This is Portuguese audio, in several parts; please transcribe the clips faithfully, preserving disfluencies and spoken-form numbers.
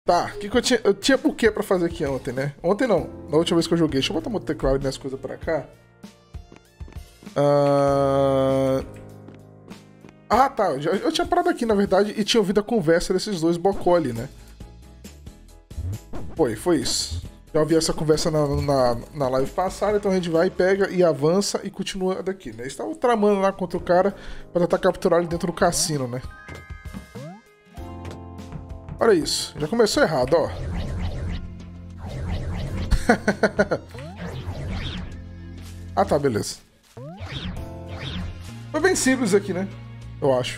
Tá, o que, que eu tinha? Eu tinha por que pra fazer aqui ontem, né? Ontem não, na última vez que eu joguei. Deixa eu botar meu teclado e minhas coisas pra cá. Ah, ah tá. Eu, já- eu tinha parado aqui, na verdade, e tinha ouvido a conversa desses dois bocó ali, né? Foi, foi isso. Já ouvi essa conversa na, na, na live passada, então a gente vai, pega e avança e continua daqui, né? Eles estavam tramando lá contra o cara pra tentar capturar ele dentro do cassino, né? Olha isso, já começou errado, ó. Ah tá, beleza. Foi bem simples aqui, né? Eu acho.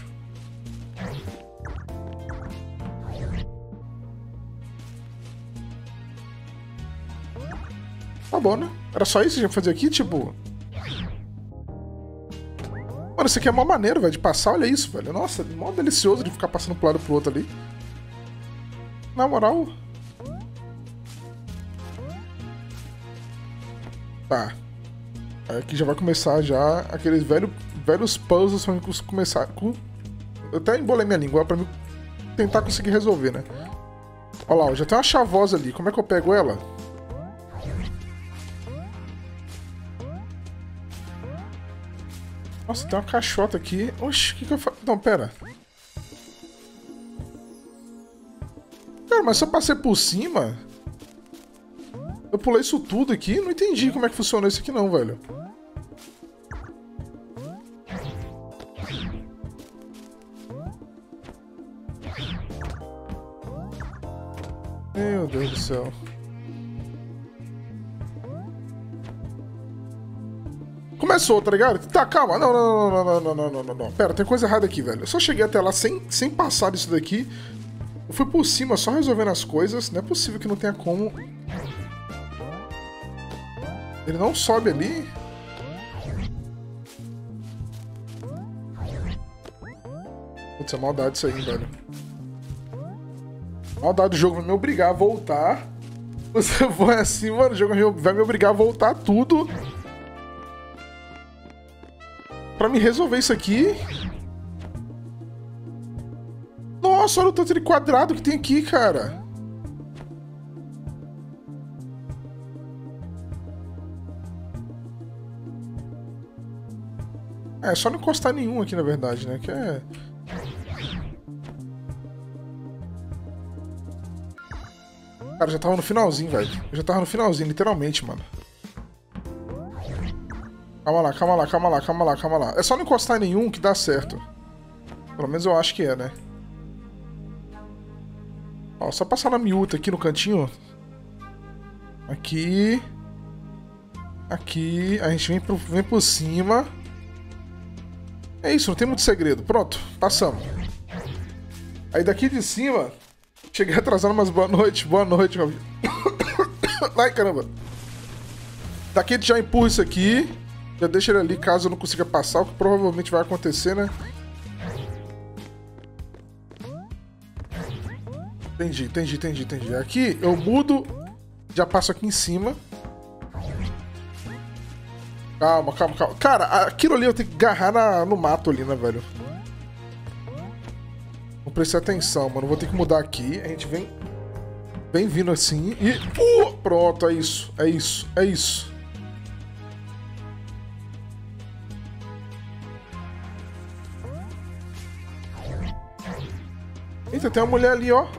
Tá bom, né? Era só isso que a gente ia fazer aqui, tipo... Mano, isso aqui é mó maneiro, velho, de passar. Olha isso, velho. Nossa, mó delicioso de ficar passando pro lado e pro outro ali. Na moral... Tá. Aqui já vai começar já aqueles velho, velhos puzzles pra mim começar... Com... Eu até embolei minha língua pra mim tentar conseguir resolver, né? Olha lá, já tem uma chavosa ali. Como é que eu pego ela? Nossa, tem uma caixota aqui. Oxi, o que, que eu faço? Não, pera. Cara, mas se eu passei por cima... Eu pulei isso tudo aqui? Não entendi como é que funciona isso aqui não, velho. Meu Deus do céu. Começou, tá ligado? Tá, calma. Não, não, não, não, não, não, não, não, não. Pera, tem coisa errada aqui, velho. Eu só cheguei até lá sem, sem passar disso daqui. Eu fui por cima só resolvendo as coisas. Não é possível que não tenha como... Ele não sobe ali? Putz, é maldade isso aí, velho. Maldade do jogo vai me obrigar a voltar. Você for assim, mano, o jogo vai me obrigar a voltar tudo. Pra me resolver isso aqui. Nossa, olha o tanto de quadrado que tem aqui, cara. É, só não encostar nenhum aqui, na verdade, né? Que é... Cara, já tava no finalzinho, velho. Eu já tava no finalzinho, literalmente, mano. Calma lá, calma lá, calma lá, calma lá, calma lá. É só não encostar em nenhum que dá certo. Pelo menos eu acho que é, né? Ó, só passar na miúta aqui no cantinho. Aqui. Aqui. A gente vem, pro, vem por cima. É isso, não tem muito segredo. Pronto, passamos. Aí daqui de cima... Cheguei atrasado, mas boa noite, boa noite, meu amigo. Ai, caramba. Daqui a gente já empurra isso aqui. Já deixa ele ali caso eu não consiga passar, o que provavelmente vai acontecer, né? Entendi, entendi, entendi, entendi. Aqui eu mudo, já passo aqui em cima. Calma, calma, calma. Cara, aquilo ali eu tenho que agarrar na, no mato ali, né, velho? Não prestei atenção, mano. Vou ter que mudar aqui. A gente vem... Vem vindo assim e... Uh, pronto, é isso. É isso, é isso. Eita, tem uma mulher ali, ó.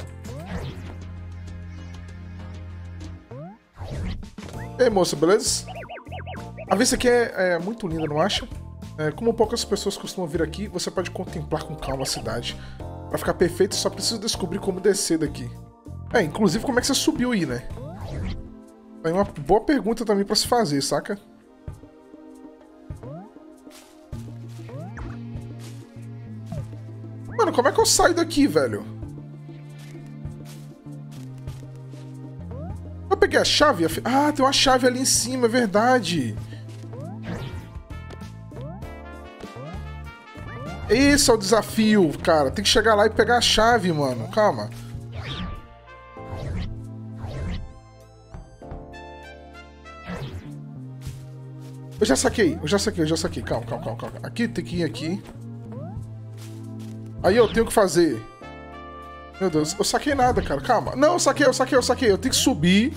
Ei, moça, beleza? A vista aqui é, é muito linda, não acha? É, como poucas pessoas costumam vir aqui, você pode contemplar com calma a cidade. Pra ficar perfeito, só preciso descobrir como descer daqui. É, inclusive, como é que você subiu aí, né? É uma boa pergunta também pra se fazer, saca? Mano, como é que eu saio daqui, velho? Eu peguei a chave? Ah, tem uma chave ali em cima, é verdade. Esse é o desafio, cara. Tem que chegar lá e pegar a chave, mano. Calma. Eu já saquei, eu já saquei, eu já saquei. Calma, calma, calma, calma. Aqui, tem que ir aqui. Aí eu tenho que fazer Meu Deus, eu saquei nada, cara. Calma. Não, eu saquei, eu saquei, eu saquei. Eu tenho que subir.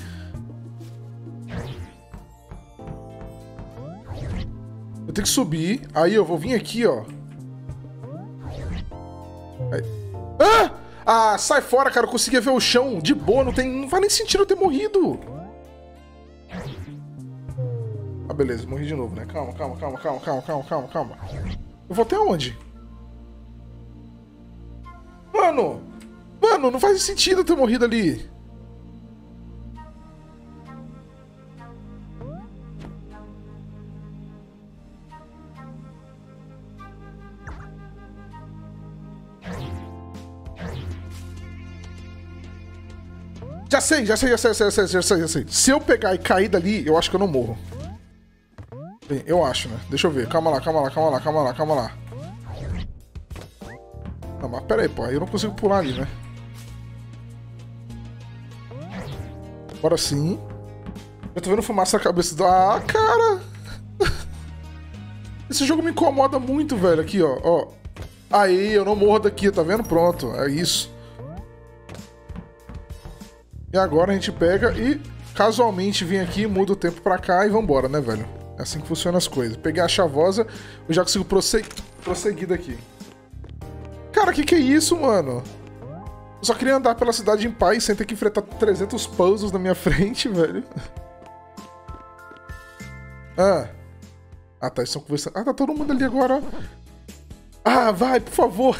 Eu tenho que subir. Aí eu vou vir aqui, ó. Aí. Ah! Ah, sai fora, cara. Eu conseguia ver o chão de boa. Não, tem... não faz nem sentido eu ter morrido. Ah, beleza. Morri de novo, né? Calma, calma, calma, calma, calma, calma, calma, calma. Eu vou até onde? Mano! Mano, não faz sentido eu ter morrido ali. Já sei, já sei, já sei, já sei, já sei, já sei. Se eu pegar e cair dali, eu acho que eu não morro. Bem, eu acho, né? Deixa eu ver. Calma lá, calma lá, calma lá, calma lá, calma lá. Não, mas pera aí, pô. Eu não consigo pular ali, né? Agora sim. Eu tô vendo fumaça na cabeça do... Ah, cara! Esse jogo me incomoda muito, velho. Aqui, ó. ó. Aí, eu não morro daqui, tá vendo? Pronto, é isso. E agora a gente pega e casualmente vem aqui, muda o tempo pra cá e vambora, né, velho? É assim que funcionam as coisas. Peguei a chavosa, eu já consigo prosseguir, prosseguir daqui. Cara, que que é isso, mano? Eu só queria andar pela cidade em paz sem ter que enfrentar trezentos puzzles na minha frente, velho. Ah. Ah, tá, eles estão conversando. Ah, tá todo mundo ali agora. Ah, vai, por favor.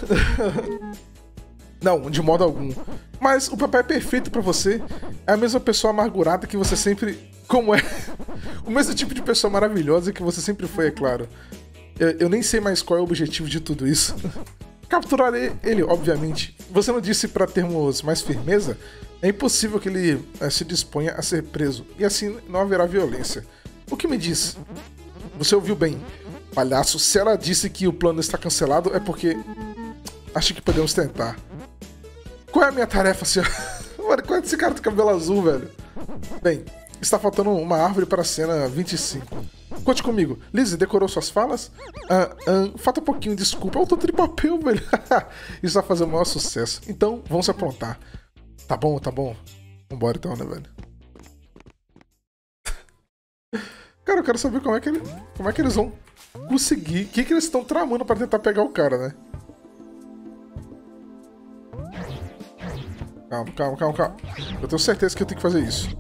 Não, de modo algum. Mas o papai é perfeito pra você. É a mesma pessoa amargurada que você sempre... Como é? O mesmo tipo de pessoa maravilhosa que você sempre foi, é claro. Eu, eu nem sei mais qual é o objetivo de tudo isso. Capturar ele, obviamente. Você não disse pra termos mais firmeza? É impossível que ele é, se disponha a ser preso. E assim não haverá violência. O que me diz? Você ouviu bem. Palhaço, se ela disse que o plano está cancelado, é porque... Acho que podemos tentar. Qual é a minha tarefa, senhor? Mano, qual é esse cara do cabelo azul, velho? Bem, está faltando uma árvore para a cena vinte e cinco. Conte comigo. Lizzie, decorou suas falas? Ah, ah, falta um pouquinho, desculpa. Eu tô de papel, velho. Isso vai fazer o maior sucesso. Então, vamos se aprontar. Tá bom, tá bom. Vambora então, né, velho? Cara, eu quero saber como é que, ele, como é que eles vão conseguir. O que, que eles estão tramando para tentar pegar o cara, né? Calma, calma, calma, calma. Eu tenho certeza que eu tenho que fazer isso.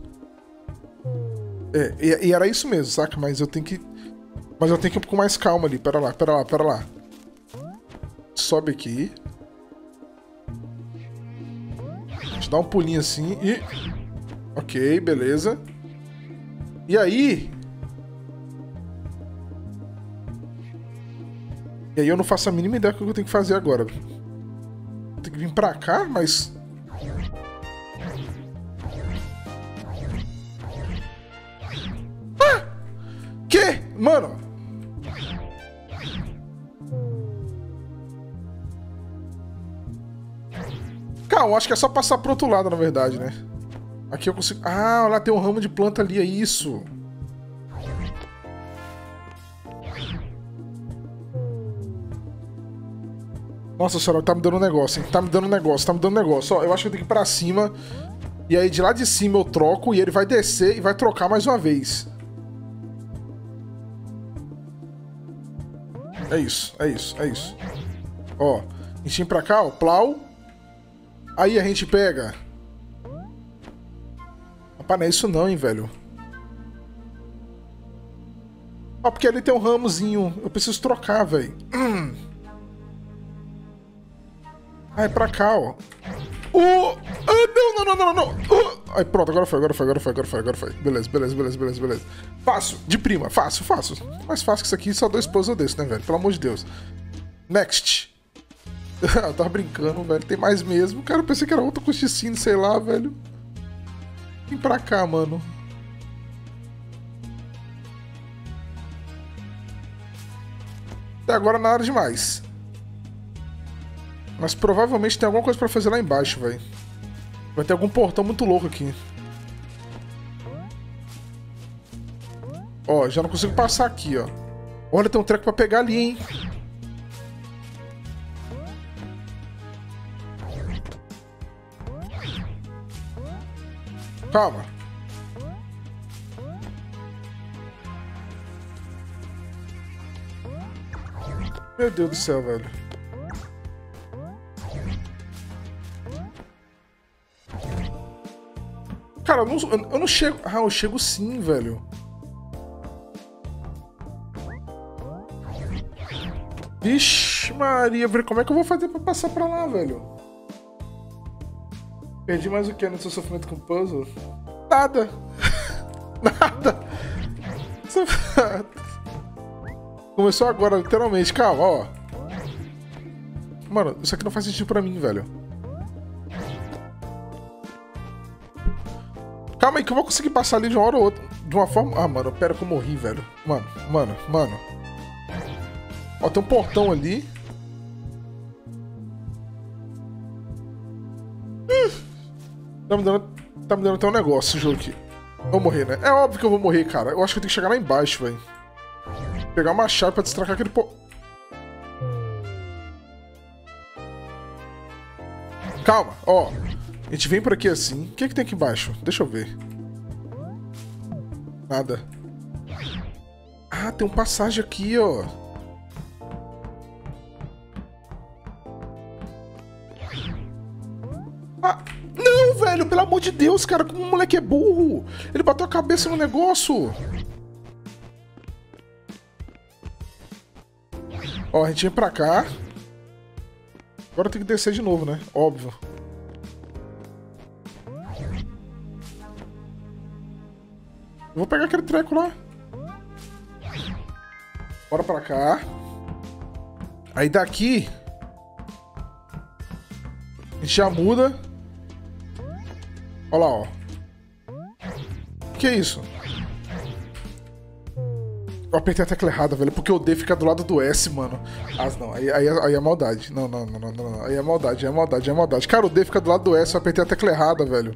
É, e, e era isso mesmo, saca? Mas eu tenho que... Mas eu tenho que ir com mais calma ali. Pera lá, pera lá, pera lá. Sobe aqui. Deixa eu dar um pulinho assim e... Ok, beleza. E aí... E aí eu não faço a mínima ideia do que eu tenho que fazer agora. Tem que vir pra cá, mas... Ah! Que? Mano! Calma, acho que é só passar pro outro lado, na verdade, né? Aqui eu consigo... Ah, lá tem um ramo de planta ali, é isso. Nossa senhora, tá me dando um negócio, hein? Tá me dando um negócio, tá me dando um negócio. Ó, eu acho que eu tenho que ir pra cima. E aí de lá de cima eu troco e ele vai descer e vai trocar mais uma vez. É isso, é isso, é isso. Ó, a gente vem pra cá, ó, plau. Aí a gente pega... Rapaz, não é isso não, hein, velho. Ó, porque ali tem um ramozinho. Eu preciso trocar, velho. Hum. Ah, é pra cá, ó. Uh! Ah, não, não, não, não, não. Uh! Aí, pronto, agora foi, agora foi, agora foi, agora foi, agora foi. Beleza, beleza, beleza, beleza, beleza. Fácil, de prima, fácil, fácil. Mais fácil que isso aqui, só dois puzzles desse, né, velho? Pelo amor de Deus. Next. Eu tava brincando, velho. Tem mais mesmo. Cara, eu pensei que era outra custicinha, sei lá, velho. Vem pra cá, mano. Até agora nada demais. Mas provavelmente tem alguma coisa pra fazer lá embaixo, velho. Vai ter algum portão muito louco aqui. Ó, já não consigo passar aqui, ó. Olha, tem um treco pra pegar ali, hein. Calma. Meu Deus do céu, velho. Cara, eu não, eu não chego... Ah, eu chego sim, velho. Vixe Maria, velho. Como é que eu vou fazer pra passar pra lá, velho? Perdi mais o que no seu sofrimento com puzzle? Nada. Nada. Começou agora, literalmente. Calma, ó. Mano, isso aqui não faz sentido pra mim, velho. Calma aí que eu vou conseguir passar ali de uma hora ou outra. De uma forma... Ah, mano, pera que eu morri, velho. Mano, mano, mano. Ó, tem um portão ali. Tá me dando, tá me dando até um negócio esse jogo aqui. Eu vou morrer, né? É óbvio que eu vou morrer, cara. Eu acho que eu tenho que chegar lá embaixo, velho. Pegar uma chave pra destracar aquele po... Calma, ó. A gente vem por aqui assim. O que é que tem aqui embaixo? Deixa eu ver. Nada. Ah, tem um passagem aqui, ó. Ah, não, velho, pelo amor de Deus, cara, como o moleque é burro. Ele bateu a cabeça no negócio. Ó, a gente vem pra cá. Agora tem que descer de novo, né? Óbvio. Eu vou pegar aquele treco lá. Bora pra cá. Aí daqui... A gente já muda. Olha lá, ó. O que é isso? Eu apertei a tecla errada, velho, porque o D fica do lado do S, mano. Ah, não, aí, aí, aí é maldade. Não, não, não, não, não, não. Aí é maldade, é maldade, é maldade. Cara, o D fica do lado do S, eu apertei a tecla errada, velho.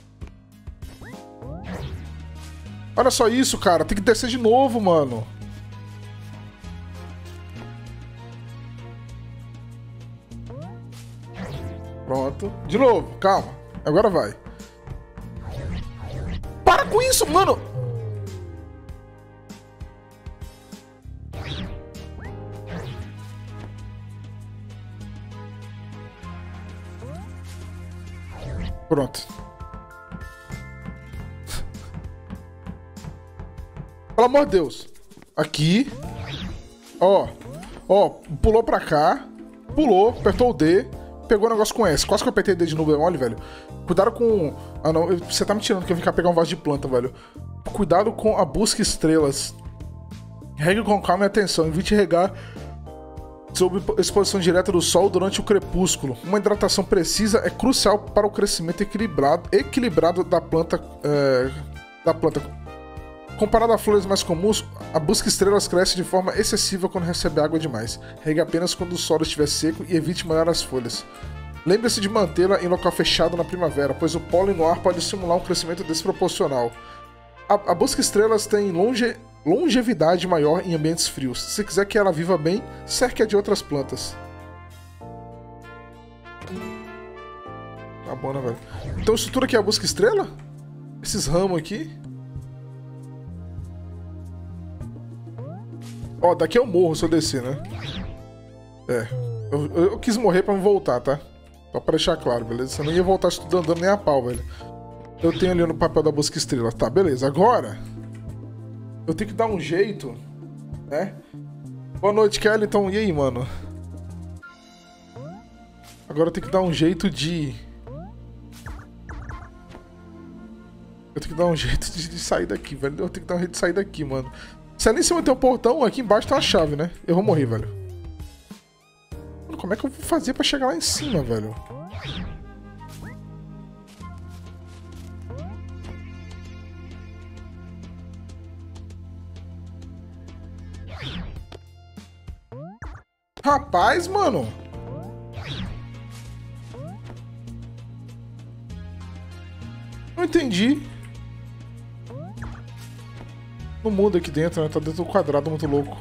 Olha só isso, cara. Tem que descer de novo, mano. Pronto. De novo, calma. Agora vai. Para com isso, mano! Pronto. Pelo amor de Deus. Aqui. Ó. Ó, pulou pra cá. Pulou, apertou o D. Pegou o negócio com S. Quase que eu apertei o D de novo, é mole, velho. Cuidado com... Ah, não. Você tá me tirando que eu vim cá pegar um vaso de planta, velho. Cuidado com a busca estrelas. Regue com calma e atenção. Evite regar sob exposição direta do sol durante o crepúsculo. Uma hidratação precisa é crucial para o crescimento equilibrado, equilibrado da planta... É, da planta. Comparado a flores mais comuns, a busca estrelas cresce de forma excessiva quando recebe água demais. Regue apenas quando o solo estiver seco e evite molhar as folhas. Lembre-se de mantê-la em local fechado na primavera, pois o pólen no ar pode estimular um crescimento desproporcional. A, a busca estrelas tem longe, longevidade maior em ambientes frios. Se quiser que ela viva bem, cerque-a de outras plantas. Tá bom, né, velho? Então isso tudo aqui é a busca estrela? Esses ramos aqui? Ó, daqui eu morro se eu descer, né? É. Eu, eu, eu quis morrer pra não voltar, tá? Só pra deixar claro, beleza? Você não ia voltar estudando andando nem a pau, velho. Eu tenho ali no papel da busca estrela. Tá, beleza. Agora... eu tenho que dar um jeito, né? Boa noite, Kelly. Então, e aí, mano? Agora eu tenho que dar um jeito de... Eu tenho que dar um jeito de, de sair daqui, velho. Eu tenho que dar um jeito de sair daqui, mano. Se ali em cima tem um portão, aqui embaixo tem uma chave, né? Eu vou morrer, velho. Mano, como é que eu vou fazer pra chegar lá em cima, velho? Rapaz, mano. Não entendi. Não muda aqui dentro, né? Tá dentro do quadrado, muito louco.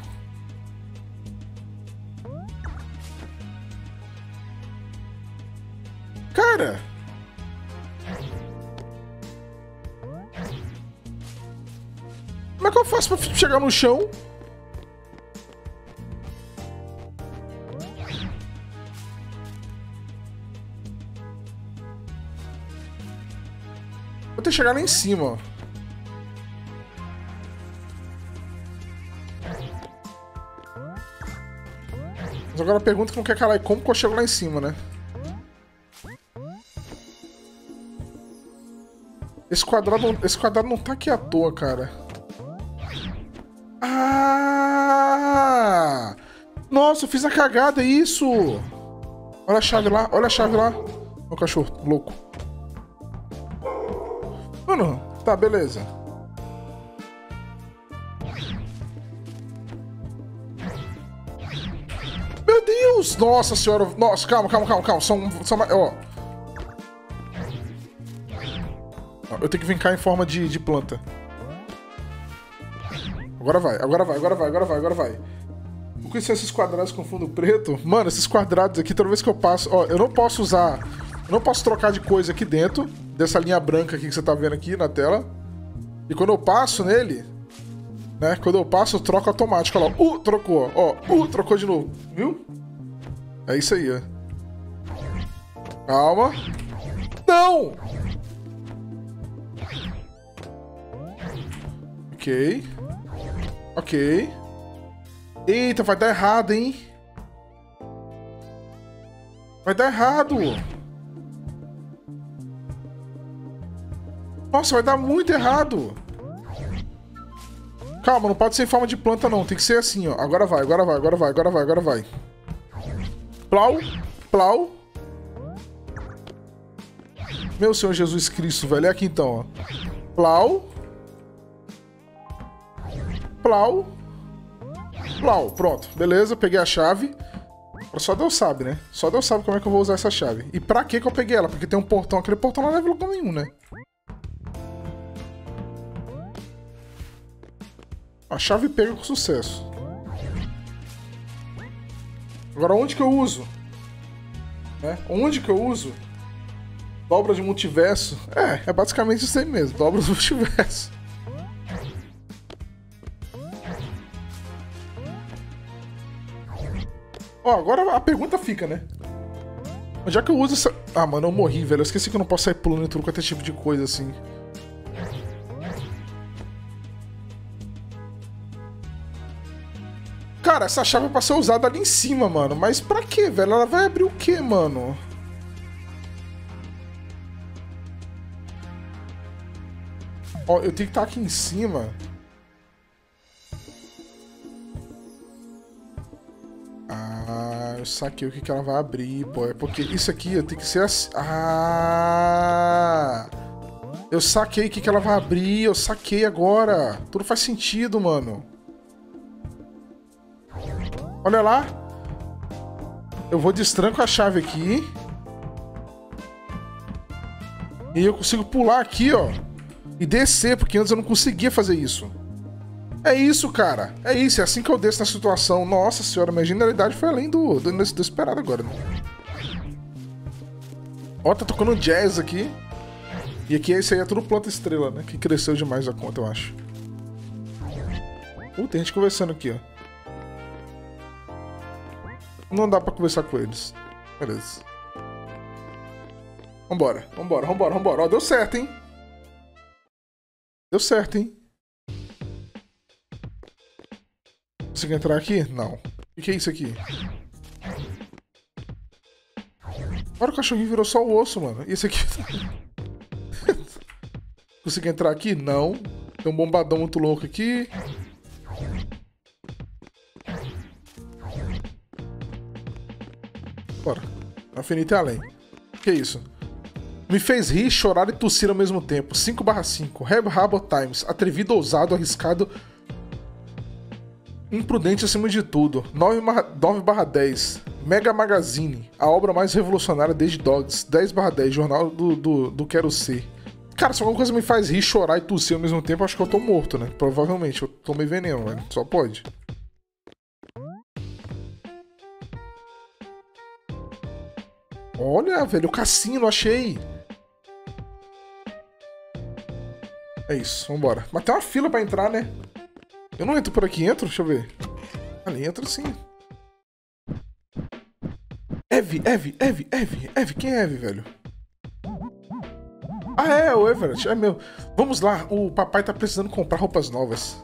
Cara! Como é que eu faço pra chegar no chão? Vou ter que chegar lá em cima, ó. Mas agora a pergunta que não quer calar é como que eu chego lá em cima, né? Esse quadrado, esse quadrado não tá aqui à toa, cara. Ah! Nossa, eu fiz a cagada, é isso! Olha a chave lá, olha a chave lá. Meu cachorro, louco. Mano, tá, beleza. Meu Deus! Nossa senhora! Nossa, calma, calma, calma, calma. São, são, ó. Eu tenho que vir cá em forma de, de planta. Agora vai, agora vai, agora vai, agora vai, agora vai. Vou conhecer esses quadrados com fundo preto. Mano, esses quadrados aqui, toda vez que eu passo... Ó, eu não posso usar... Eu não posso trocar de coisa aqui dentro. Dessa linha branca aqui que você tá vendo aqui na tela. E quando eu passo nele... Né? Quando eu passo, eu troco automático. Olha lá. Uh, trocou. Ó, uh, trocou de novo. Viu? É isso aí, ó. Calma. Não! Ok. Ok. Eita, vai dar errado, hein? Vai dar errado. Nossa, vai dar muito errado. Calma, não pode ser em forma de planta, não. Tem que ser assim, ó. Agora vai, agora vai, agora vai, agora vai, agora vai. Plau, plau. Meu Senhor Jesus Cristo, velho. É aqui então, ó. Plau. Plau. Plau. Pronto. Beleza, peguei a chave. Só Deus sabe, né? Só Deus sabe como é que eu vou usar essa chave. E pra que que eu peguei ela? Porque tem um portão. Aquele portão não leva lugar nenhum, né? A chave pega com sucesso. Agora, onde que eu uso? Né? Onde que eu uso? Dobra de multiverso. É, é basicamente isso aí mesmo. Dobra do multiverso. Ó, agora a pergunta fica, né? Onde é que eu uso essa... Ah, mano, eu morri, velho. Eu esqueci que eu não posso sair pulando em tudo quanto é tipo de coisa, assim. Cara, essa chave é pra ser usada ali em cima, mano. Mas pra quê, velho? Ela vai abrir o quê, mano? Ó, eu tenho que estar aqui em cima. Ah, eu saquei o que que ela vai abrir, pô. É porque isso aqui tem que ser assim. Ah! Eu saquei o que que ela vai abrir. Eu saquei agora. Tudo faz sentido, mano. Olha lá. Eu vou destranco a chave aqui. E eu consigo pular aqui, ó. E descer, porque antes eu não conseguia fazer isso. É isso, cara. É isso, é assim que eu desço na situação. Nossa senhora, minha genialidade foi além do, do, do esperado agora, né? Ó, tá tocando jazz aqui. E aqui, esse aí é tudo planta estrela, né? Que cresceu demais a conta, eu acho. Uh, tem gente conversando aqui, ó. Não dá pra conversar com eles. Beleza. Vambora, vambora, vambora, vambora. Ó, deu certo, hein? Deu certo, hein? Consigo entrar aqui? Não. O que é isso aqui? Olha, o cachorrinho virou só o osso, mano. E esse aqui? Consigo entrar aqui? Não. Tem um bombadão muito louco aqui. Bora. Infinito e além. O que é isso? Me fez rir, chorar e tossir ao mesmo tempo. cinco barra cinco. Reb Rabo Times. Atrevido, ousado, arriscado. Imprudente acima de tudo. nove barra dez. Mega Magazine. A obra mais revolucionária desde Dogs. dez barra dez. Jornal do, do, do Quero Ser. Cara, se alguma coisa me faz rir, chorar e tossir ao mesmo tempo, acho que eu tô morto, né? Provavelmente. Eu tomei veneno, velho. Só pode. Olha, velho. O cassino, achei. É isso, vambora. Mas tem uma fila pra entrar, né? Eu não entro por aqui, entro? Deixa eu ver. Ali entro sim. Eve, Eve, Eve, Eve, Eve. Quem é Eve, velho? Ah, é, o Everett. É meu. Vamos lá, o papai tá precisando comprar roupas novas.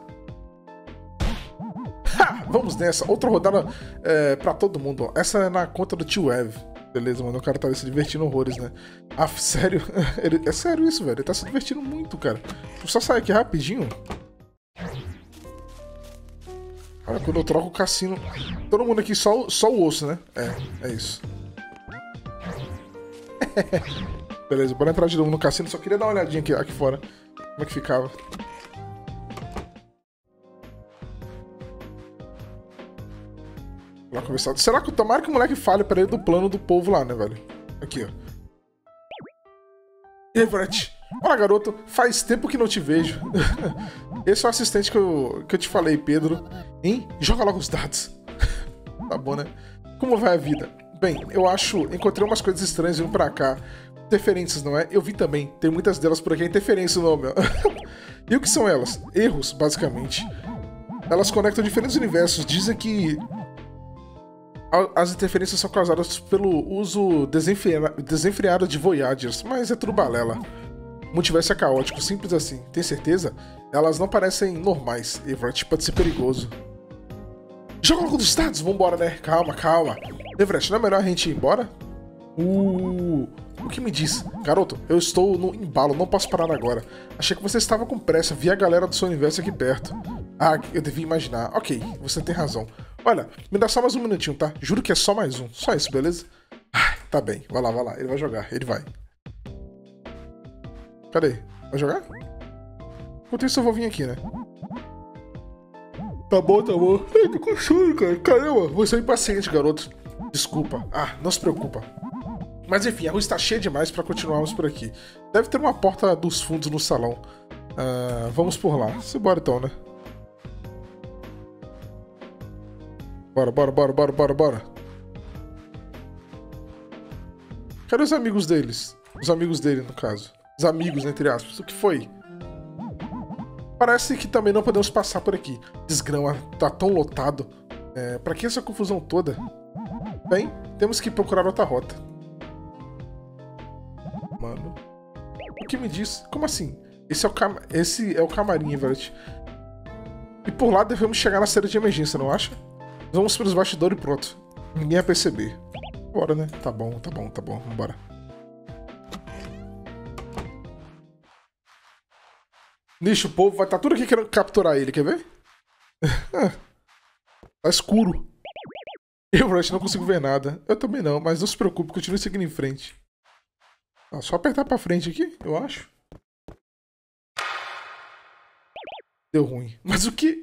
Ha! Vamos nessa. Outra rodada é, pra todo mundo, ó. Essa é na conta do tio Ev. Beleza, mano. O cara tá se divertindo horrores, né? Ah, sério? Ele, é sério isso, velho. Ele tá se divertindo muito, cara. Deixa eu só sair aqui rapidinho. Olha, quando eu troco o cassino... Todo mundo aqui só, só o osso, né? É, é isso. Beleza, bora entrar de novo no cassino. Só queria dar uma olhadinha aqui, aqui fora. Como é que ficava. Lá conversado. Será que... Tomara que o moleque fale pra ele do plano do povo lá, né, velho? Aqui, ó. Everett. Olá, garoto. Faz tempo que não te vejo. Esse é o assistente que eu, que eu te falei, Pedro. Hein? Joga logo os dados. Tá bom, né? Como vai a vida? Bem, eu acho... Encontrei umas coisas estranhas vindo pra cá. Interferências, não é? Eu vi também. Tem muitas delas por aqui. É interferência o nome, ó. E o que são elas? Erros, basicamente. Elas conectam diferentes universos. Dizem que... As interferências são causadas pelo uso desenfreado, desenfreado de Voyagers, mas é tudo balela. O multiverso é caótico, simples assim. Tem certeza? Elas não parecem normais. Everett, pode ser perigoso. Joga logo dos dados, vambora, né? Calma, calma. Everett, não é melhor a gente ir embora? Uh, o que me diz? Garoto, eu estou no embalo, não posso parar agora. Achei que você estava com pressa, vi a galera do seu universo aqui perto. Ah, eu devia imaginar. Ok, você tem razão. Olha, me dá só mais um minutinho, tá? Juro que é só mais um. Só isso, beleza? Ah, tá bem. Vai lá, vai lá. Ele vai jogar. Ele vai. Cadê? Vai jogar? Enquanto isso eu vou vir aqui, né? Tá bom, tá bom. Ai, tô com sono, cara. Caramba, você é impaciente, garoto. Desculpa. Ah, não se preocupa. Mas enfim, a rua está cheia demais pra continuarmos por aqui. Deve ter uma porta dos fundos no salão. Ah, vamos por lá. Simbora então, né? Bora, bora, bora, bora, bora, bora. Cadê os amigos deles? Os amigos dele, no caso. Os amigos, entre aspas. O que foi? Parece que também não podemos passar por aqui. Desgrama, tá tão lotado. É, pra que essa confusão toda? Bem, temos que procurar outra rota. Mano. O que me diz? Como assim? Esse é o, cam... Esse é o camarim, Everett. E por lá devemos chegar na série de emergência, não acha? Vamos pelos bastidores e pronto. Ninguém vai perceber. Bora, né? Tá bom, tá bom, tá bom. Vambora. Nicho, o povo vai estar tá tudo aqui querendo capturar ele, quer ver? Tá escuro. Eu, Rush, não consigo ver nada. Eu também não, mas não se preocupe, continue seguindo em frente. Ah, só apertar pra frente aqui, eu acho. Deu ruim. Mas o que...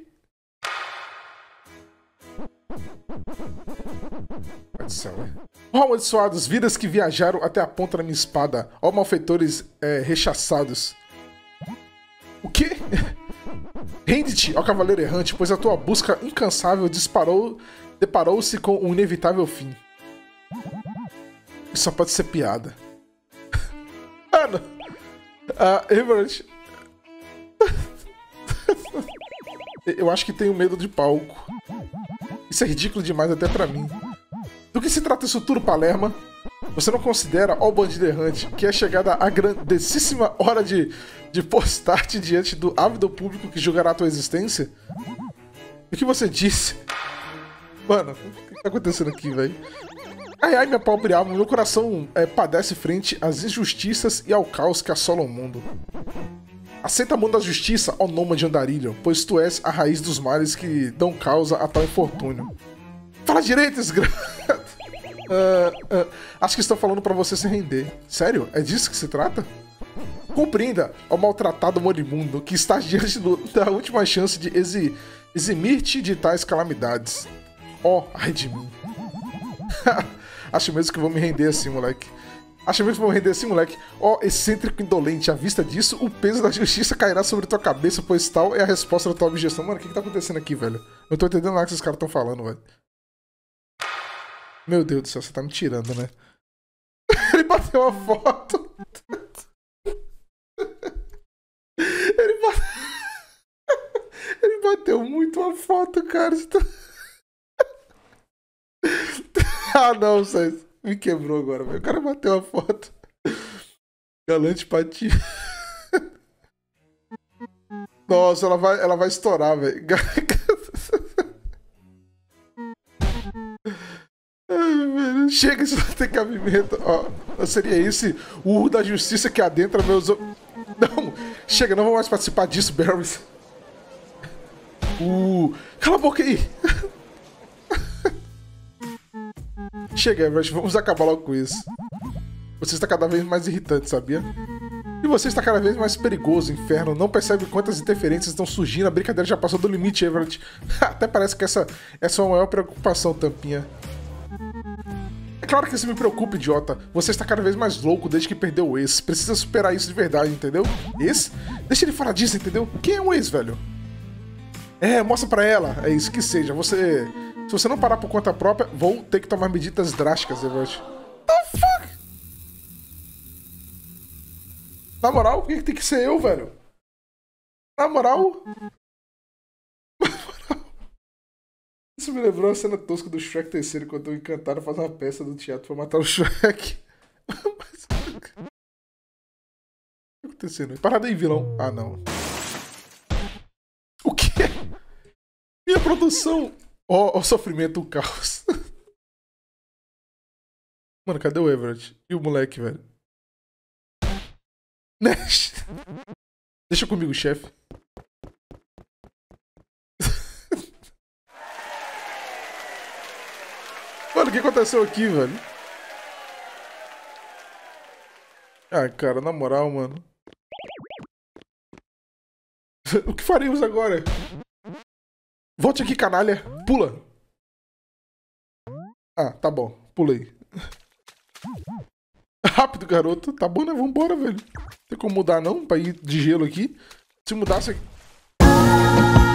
Ó, amaldiçoados, vidas que viajaram até a ponta da minha espada. Ó, malfeitores é, rechaçados. O quê? Rende-te, ó cavaleiro errante, pois a tua busca incansável disparou, deparou-se com um inevitável fim. Isso só pode ser piada. Mano, ah, Everett... Eu acho que tenho medo de palco. Isso é ridículo demais até pra mim. Do que se trata isso tudo, Palerma? Você não considera, ó bandido errante, que é chegada a grandíssima hora de, de postar-te diante do ávido público que julgará a tua existência? O que você disse? Mano, o que tá acontecendo aqui, velho? Ai, ai, minha pobre alma, meu coração é, padece frente às injustiças e ao caos que assolam o mundo. Aceita a mão da justiça, ó nômade andarilho, pois tu és a raiz dos males que dão causa a tal infortúnio. Fala direito, desgraçado! Uh, uh, acho que estou falando pra você se render. Sério? É disso que se trata? Compreenda, ó maltratado moribundo, que está diante do, da última chance de exi, eximir-te de tais calamidades. Ó, oh, ai de mim. Acho mesmo que vou me render assim, moleque. Acho mesmo que vou me render assim, moleque. Ó, oh, excêntrico indolente, à vista disso, o peso da justiça cairá sobre tua cabeça, pois tal é a resposta da tua objeção. Mano, o que que tá acontecendo aqui, velho? Eu não tô entendendo nada que esses caras estão falando, velho. Meu Deus do céu, você tá me tirando, né? Ele bateu uma foto. Ele Me bateu muito uma foto, cara. Ah, não, César. Me quebrou agora, velho. O cara bateu a foto. Galante patinho. Nossa, ela vai, ela vai estourar, velho. Ai, velho. Chega, isso não tem cabimento. Ó, seria esse o urro da justiça que adentra meus... Não, chega, não vou mais participar disso, Barrys. Uh, cala a boca aí. Chega, Everett, vamos acabar logo com isso. Você está cada vez mais irritante, sabia? E você está cada vez mais perigoso, inferno. Não percebe quantas interferências estão surgindo. A brincadeira já passou do limite, Everett. Até parece que essa, essa é a maior preocupação, Tampinha. É claro que isso me preocupa, idiota. Você está cada vez mais louco desde que perdeu o ex. Precisa superar isso de verdade, entendeu? Ex? Deixa ele falar disso, entendeu? Quem é o ex, velho? É, mostra pra ela. É isso que seja. Você... Se você não parar por conta própria, vou ter que tomar medidas drásticas, Everett. The fuck? Na moral, por que tem que ser eu, velho? Na moral? Isso me lembrou a cena tosca do Shrek terceiro, quando eu encantado fazer uma peça do teatro pra matar o Shrek. Mas... O que tá acontecendo? Parada aí, vilão. Ah, não. O quê? Minha produção... Ó, oh, o sofrimento, o caos. Mano, cadê o Everett? E o moleque, velho? Nash! Deixa comigo, chefe. Mano, o que aconteceu aqui, velho? Ah, cara, na moral, mano. O que faríamos agora? Volte aqui, canalha. Pula. Ah, tá bom. Pulei. Rápido, garoto. Tá bom, né? Vambora, velho. Não tem como mudar, não? Pra ir de gelo aqui. Se mudasse...